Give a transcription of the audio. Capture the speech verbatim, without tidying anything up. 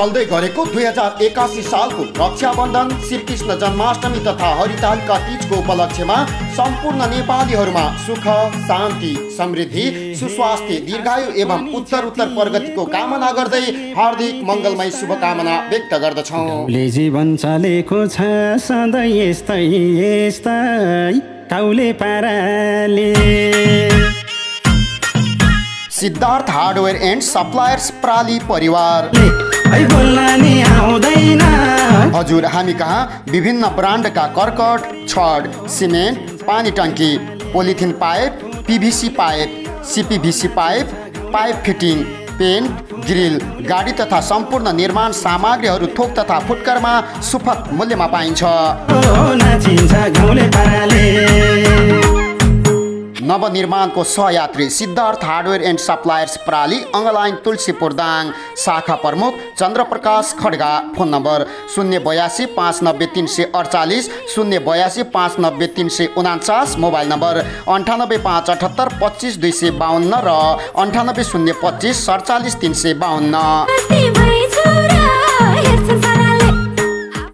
चल्दै गरेको दुई हजार एकासी सालको रक्षाबन्धन, श्रीकृष्ण जन्माष्टमी तथा हरितालिका तीजको उपलक्ष्यमा सम्पूर्ण नेपालीहरूमा सुख, शान्ति, समृद्धि, सुस्वास्थ्य, दीर्घायु एवं उत्तर उत्तर प्रगतिको कामना गर्दै हार्दिक मङ्गलमय शुभकामना व्यक्त गर्दछौँ। जीवन चलेको छ सधैँ यस्तै यस्तै काउले पाराले। सिद्धार्थ हार्डवेयर एन्ड सप्लायर्स प्राली परिवार। हजुर, हामी कहाँ विभिन्न ब्रान्डका कर्कट, छड, सिमेन्ट, पानी टङ्की, polythene pipe, PVC pipe, CPVC pipe, pipe fitting, paint, grill, गाडी तथा सम्पूर्ण निर्माण सामग्रीहरू थोक तथा फुटकरमा सुपथ मूल्यमा पाइन्छ। नवनिर्माणको सहयात्री सिद्धार्थ हार्डवेयर एन्ड सप्लायर्स प्राली, अङ्गलाइन तुलसीपुर दाङ, शाखा प्रमुख चन्द्रप्रकाश खड्गा। फोन नम्बर शून्य बयासी पाँच नब्बे तिन सय अडचालिस, शून्य बयासी पाँच नब्बे तिन सय उनान्चास। मोबाइल नम्बर अन्ठानब्बे पाँच अठहत्तर पच्चिस दुई सय बाहन्न र अन्ठानब्बे शून्य पच्चिस सडचालिस तिन सय बाहन्न।